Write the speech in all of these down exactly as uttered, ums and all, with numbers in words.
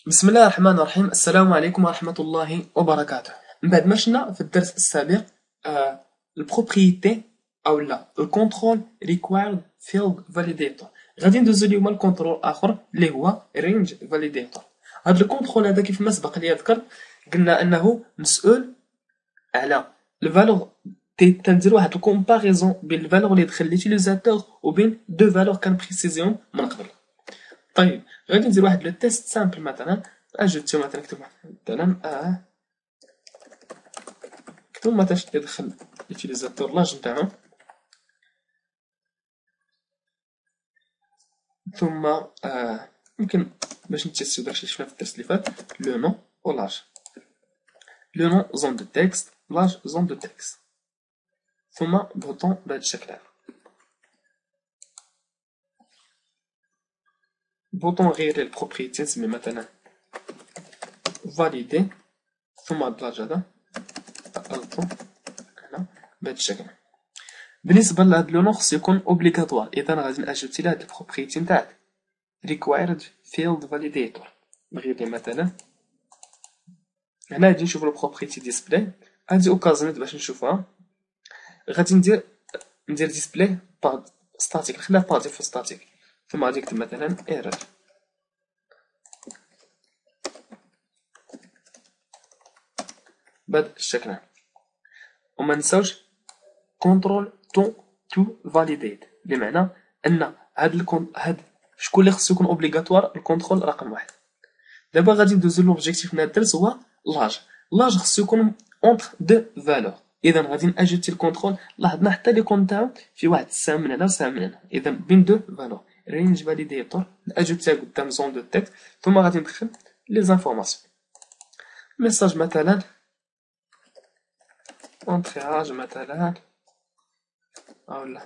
بسم الله الرحمن الرحيم. السلام عليكم ورحمة الله وبركاته. من بعد ما شفنا في الدرس السابق آه البروبريتي او لا الكونترول ريكوايرد فيلد فاليديتور، غادي ندوزو اليوم الكونترول اخر اللي هو رينج فاليديتور. هذا الكونترول هذا كيف ما سبق لي ذكر قلنا انه مسؤول على الفالور، تندير واحد الكومباريزون بين الفالور اللي دخل ليتيليزاتور وبين دو فالور كان بريسيزيهم من قبل. طيب غادي ندير واحد لو تيست سامبل، مثلا اجوتي مثلا نكتب مثلا اه نكتب مثلا يدخل ليتيليزاتور لاج نتاعو، ثم آه يمكن باش نتيستيو داكشي اللي شفنا في الدرس اللي فات، لو نون و لاج، لو نون زون دو تكست، لاج زون دو تكست، ثم بوطون بهذا الشكل هذا، بوطون غير البروبريتي نسمي مثلا فاليدي، ثم هاد لاج هذا الطو هنا بهذا الشكل. بالنسبه لهاد لو نون خصو يكون اوبليغاتوار، اذا غادي ناجوتي لهاد البروبريتي نتاعك required field validator. نغير لي مثلا هنا غادي نشوف البروبريتي ديسبلاي، غادي اوكازيونيت باش نشوفها، غادي ندير ندير ديسبلاي باغ ستاتيك، نخليها باغ ديفو ستاتيك، ثم غادي نكتب مثلا ايرور بهذا الشكل. وما نساوش كونترول تو تو فاليديت، بمعنى ان هاد الكون هاد شكون اللي خصو يكون اوبليغاتوار، الكونترول رقم واحد. دابا غادي ندوزو لوبجيكتيف من هاد الدرس هو لاج. لاج خصو يكون اونتر دو فالور، اذا غادي ناجوتي الكونترول، لاحظنا حتى لي كون تاعو في واحد السهم من هنا وسهم من هنا، اذا بين دو فالور رينج فاليديتور ناجوتيها قدام زون دو تكست، ثم غادي ندخل لي زانفورماسيون، ميساج مثلا اونترياج مثلا اولا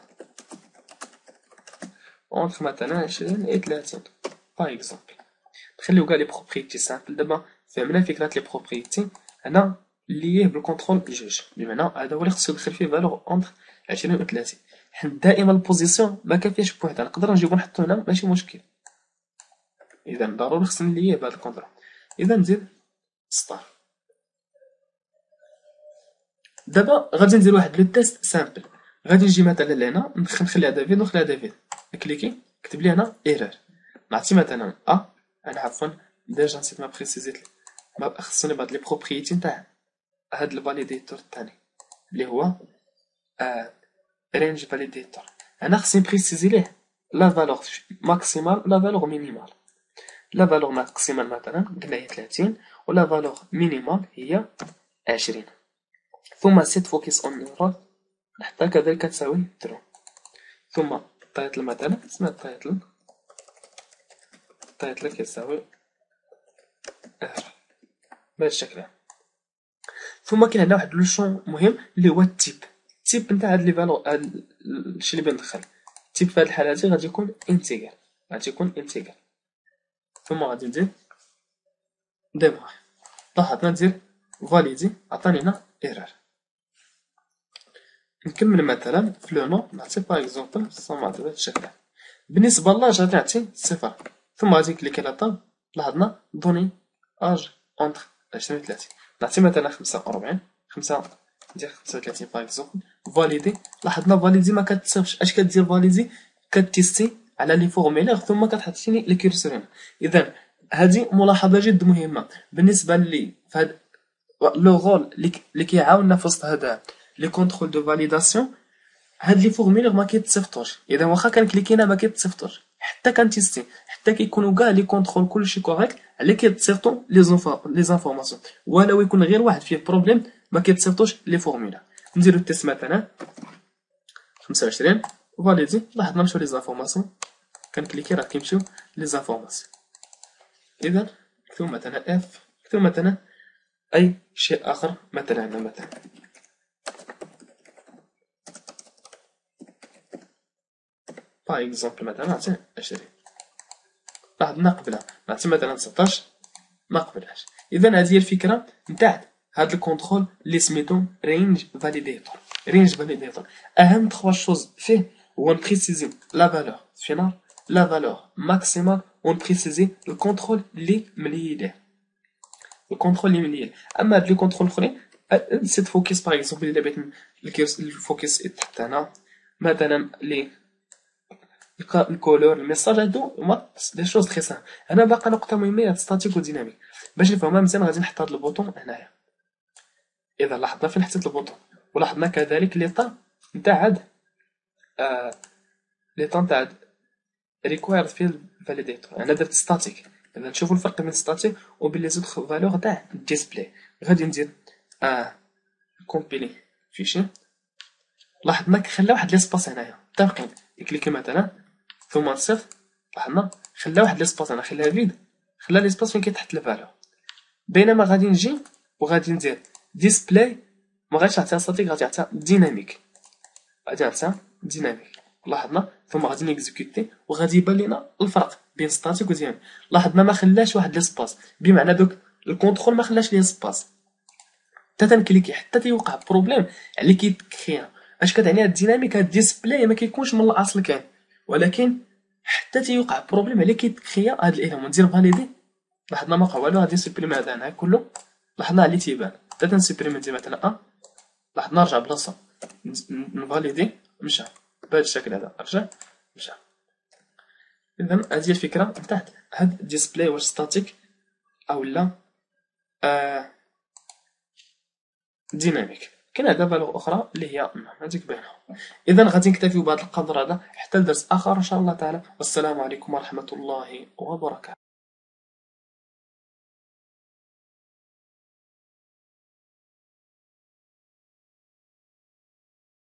اونتر مثلا عشرين اي ثلاثين باغ اكزومبل. نخليو كاع لي بروبريتي سامبل. دابا فهمنا فكرة لي بروبريتي هنا ليه بالكونترول جوج، بمعنى هذا هو اللي خصو يدخل فيه فالور اونتر عشرين و ثلاثين. حيت دائما البوزيسيون ما كافياش بوحدها، نقدر نجيبو نحطو هنا ماشي مشكل، اذا ضروري خصني نليه بهذا الكونترول. اذا نزيد ستار. دابا غادي ندير واحد لو تيست سامبل، غادي نجي مثلا لهنا ندخل نخلي هذا فيد ونخلي هذا فيد، نكليكي كتب لي هنا ايرور، نعطي مثلا ا انا عفوا ديجا نسيت ما بريسيزيت، ما خصني بعض لي بروبريتي نتاع هاد الفاليديتور الثاني اللي هو آه رينج فاليديتور. انا خصني بريسيزي ليه لا فالور ماكسيمال لا فالور مينيمال. لا فالور ماكسيمال مثلا قلنا هي ثلاثين، ولا فالور مينيمال هي عشرين، ثم set focus on neural حتى كذلك تساوي true، ثم التايتل مثلا اسمها التايتل، التايتل كيساوي r بهذا الشكل. ثم كاين عندنا واحد لو شون مهم اللي هو التيب، التيب نتاع هاد لي فالور هاد الشيء اللي بندخل، التيب في هاد الحالة هادي غادي يكون انتيجر، غادي يكون انتيجر، ثم غادي ندير ديمار. لاحظنا ندير فاليدي عطاني هنا ايرور. نكمل مثلا في لو نون نعطي باغ اكزومبل سمعت بهذا الشكل. بالنسبه لاج غادي نعطي صفر، ثم غادي نكليكي على طاب، لاحظنا دوني اج اونتر عشرين و ثلاثين، نعطي مثلا خمسة وربعين، خمسة ندير خمسة وثلاثين باغ اكزومبل، فاليدي. لاحظنا فاليدي ما كتصيفطش، اش كدير فاليدي كتيستي على لي فورميلير ثم كتحطيني لي كيرسور هنا. اذا هذه ملاحظه جد مهمه بالنسبه لي فهاد لو رول اللي كيعاوننا في وسط هذا لي كونترول دو فاليداسيون. هاد لي فورميلير ما كيتصيفطوش، اذا واخا كنكليكينا ما كيتصيفطوش، حتى كنتيستي حتى كيكونوا كاع لي كونترول كلشي كوريكت على كيتصيفطوا لي زونفا لي زانفورماسيون، ولو يكون غير واحد فيه بروبليم ما كيتصيفطوش لي فورميلير. نديرو التيست مثلا خمسة وعشرين فاليدي، لاحظنا مشاو لي زانفورماسيون، كنكليكي راه كيمشيو لي زانفورماسيون. اذا نكتبو مثلا اف، نكتبو مثلا اي شيء اخر، مثلا هنا مثلا باغ اكزومبل مثلا نعطي عشرين، لاحظنا قبلها نعطي مثلا تسعطاش ما قبلهاش. اذا هذه هي الفكره نتاع هاد الكونترول اللي سميتو رينج فاليديتور. رينج فاليديتور اهم تخوا شوز فيه هو نبريسيزيو لا فالور فينال، لا فالور ماكسيمال ونبريسيزي الكونترول اللي ملي ليه الكونترول اللي ملي ليه. اما هاد لي كونترول الاخرين سيت فوكس باغ اكزومبل الا بغيت الفوكس يتحط هنا مثلا لي الكولور الميساج هادو هما دي شوز تري سامبل. هنا باقا نقطه مهمه هاد ستاتيك وديناميك باش نفهمها مزيان غادي نحط هاد البوطون هنايا. اذا لاحظنا فين حطيت البوطون ولاحظنا كذلك ليطا نتاع هاد آه ليطا نتاع هاد required field validator. انا درت ستاتيك. اذا نشوفوا الفرق بين ستاتيك وبين لي زوت فالور تاع الديسبلاي. غادي ندير اه كومبيلي فيشي. لاحظنا خلى واحد ليسباس هنايا متفقين كليكي مثلا ثم نصيفط لاحظنا خلى واحد ليسباس هنا خلاها فيد خلى ليسباس فين كيتحط الفالور. بينما غادي نجي وغادي ندير ديسبلاي ما غاديش نعطيها ستاتيك غادي نعطيها ديناميك غادي نعطيها ديناميك. لاحظنا ثم غادي نيكزيكوتي وغادي يبان لينا الفرق بين ستاتيك و ديناميك. لاحظنا ما خلاش واحد ليسباس بمعنى دوك الكونترول ما خلاش ليه سباس حتى تنكليكي حتى تيوقع بروبليم على كيتكريا. اش كتعني هاد الديناميك هاد الديسبلاي ما كيكونش من الاصل كان ولكن حتى تيوقع بروبليم على كيتكريا هاد الاليمون ندير فاليدي. لاحظنا ما وقع والو غادي نسبريمي هذا هنا كله. لاحظنا على تيبان حتى تنسبريمي ندير مثلا ا لاحظنا رجع بلاصه نفاليدي مشى بهذا الشكل هذا رجع مشى. اذا هذه هي الفكره نتاع هاد الديسبلاي واش ستاتيك او لا آه ديناميك. كاين هذا فالور اخرى اللي هي هذيك باينه. اذا غادي نكتفيو بهذا القدر هذا حتى لدرس اخر ان شاء الله تعالى. والسلام عليكم ورحمه الله وبركاته.